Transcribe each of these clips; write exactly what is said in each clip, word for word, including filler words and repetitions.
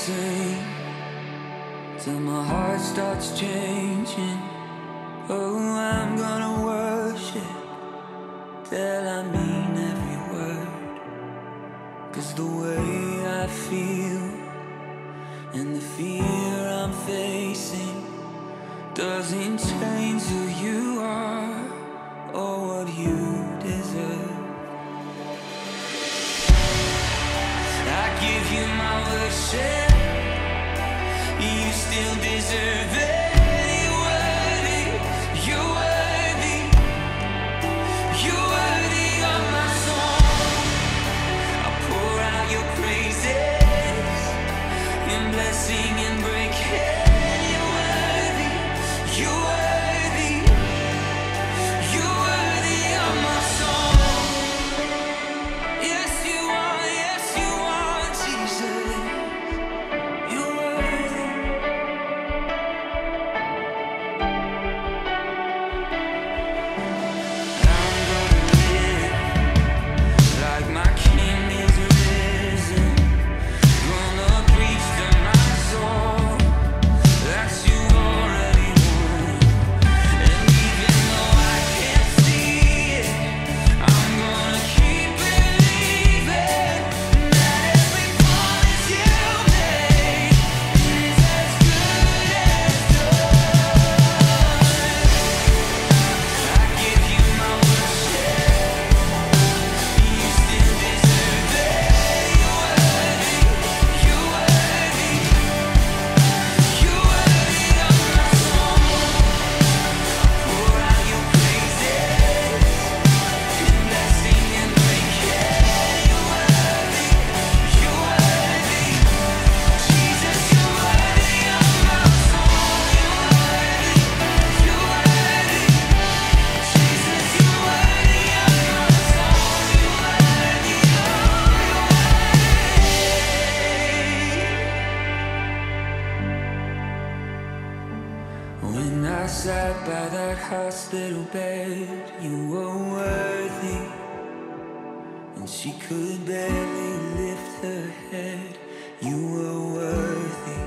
sing till my heart starts changing. Oh, I'm gonna worship till I mean every word, 'cause the way I feel and the fear I'm facing doesn't change who you are or what you deserve. I give you my worship, you still deserve it. You're worthy, you're worthy, you're worthy of my song. I pour out your praises in blessing and breaking. You're worthy, you're worthy, you're worthy of my song. Yes, you are, yes, you are, Jesus. You're worthy. I'm gonna live like my King is risen. Gonna preach to my soul that you already won. And even though I can't see it, I'm gonna keep believing that every promise you made is as good as done. I give you my worship, you still deserve it. You're worthy, you're worthy, you're worthy of my song. Pour out your praises in blessing and breaking. You're worthy, you're worthy, Jesus, you're worthy of my song. You're worthy, you're worthy, Jesus, you're worthy of my song. You're worthy, oh, you're worthy. When I sat by that hospital bed, you were worthy, and she could barely lift her head. You were worthy.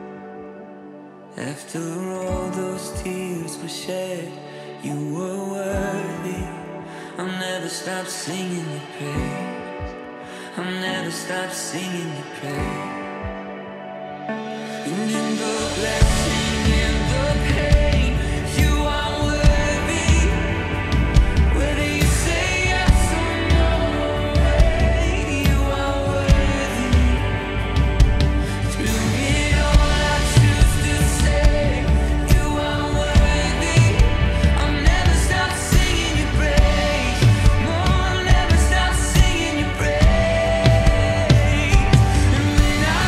After all those tears were shed, you were worthy. I'll never stop singing your praise. I'll never stop singing your praise. And in the blessing, in the pain, you are worthy. Whether you say yes or no, you are worthy. Through it all, I choose to say, you are worthy. I'll never stop singing your praise. No, I'll never stop singing your praise. And when I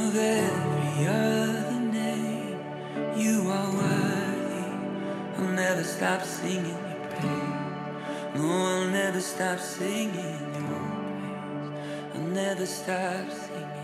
of every other name. You are worthy. I'll never stop singing your praise. No, I'll never stop singing your praise. I'll never stop singing.